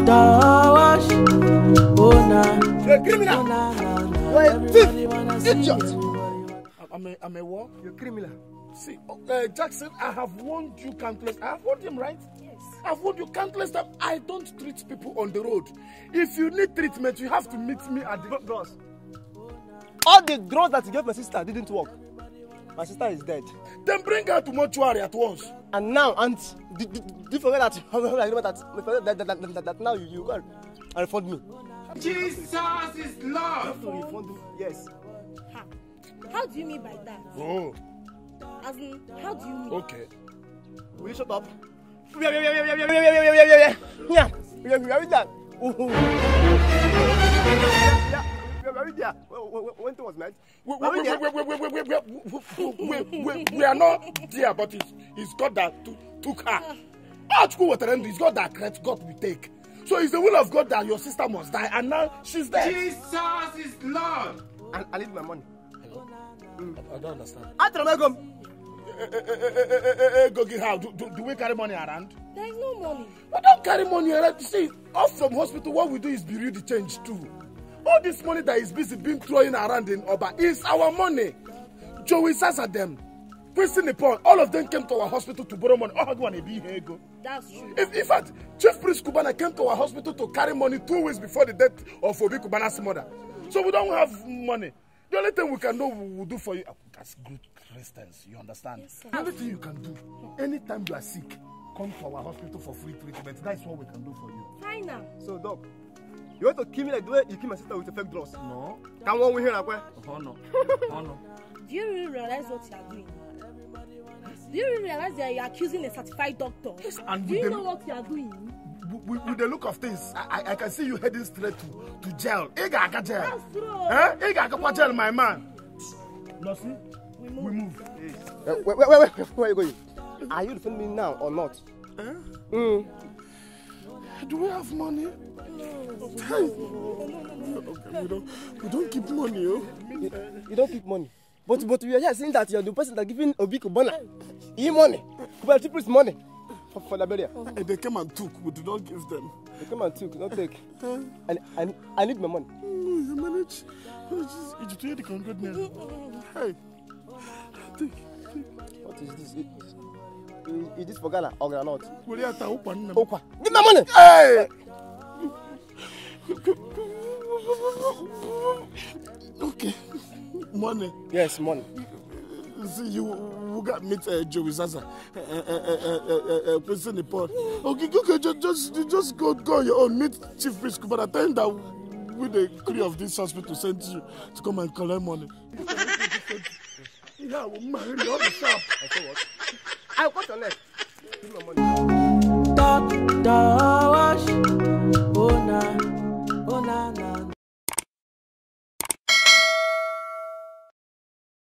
Dawash. Oh nah. You're a criminal. You're a thief. Idiot. I'm a what? You're a criminal. See, Jackson, I have warned you countless. I have warned him, right? Yes. I've warned you countless times. I don't treat people on the road. If you need treatment, you have to meet me at the... Bros, all the drugs that you gave my sister didn't work. My sister is dead. Then bring her to mortuary at once. And now, Aunt, did you forget that, that now you go and refund me? Jesus is Lord. You have to refund me? Yes. How do you mean by that? Oh. As in, how do you mean? Okay. Will you shut up? Yeah. We are with that. When it was night. We are not there, but it's God that took her. It's God that God will take. So it's the will of God that your sister must die, and now she's dead. Jesus is Lord. And I need my money. I don't understand. After I go. Go get how? Do we carry money around? There is no money. We don't carry money around. See, off from hospital, what we do is bureau the change too. All this money that is busy being thrown around in Oba is our money. Joey Sasa them, Christine Nippon, all of them came to our hospital to borrow money. Oh, go be here go. That's true. In fact, Chief Priest Kubana came to our hospital to carry money 2 weeks before the death of Obi Kubana's mother. So we don't have money. The only thing we can do, we will do for you. That's good Christians, you understand? Yes, the only thing you can do, anytime you are sick, come to our hospital for free treatment. That's what we can do for you. Fine now. So, Doc, you want to kill me like the way you kill my sister with the fake drugs? No. Come on, we here, Akwe. Oh no. Oh no. Do you really realize what you are doing? Do you really realize that you are accusing a certified doctor? Yes, and do you know what you are doing? With the look of things, I can see you heading straight to jail. Ega jail. That's true. Eh? Ega jail, my man. No, see? We move. We move. Yes. Wait, where are you going? Are you defending me now or not? Do we have money? No. Okay, we don't keep money, oh. You don't keep money. But we are just saying that you are the person that giving Obi Kubana money. Kubana Chief Priest money for the burial. They came and took. We do not give them. They come and took, not take. And I need my money. You manage. It's 200 naira. Hey. Take. What is this? Is this for Ghana or not? Okwa. Give my money! Hey! Okay. Money. Yes, money. See, you got meet Joey Zaza. President Nepal. Okay, just go on your own. Meet Chief Priest Kubana. Tell him that with the crew of this hospital sent you to come and collect money. Yeah, we'll marry you on the shop. I said what? I got your neck.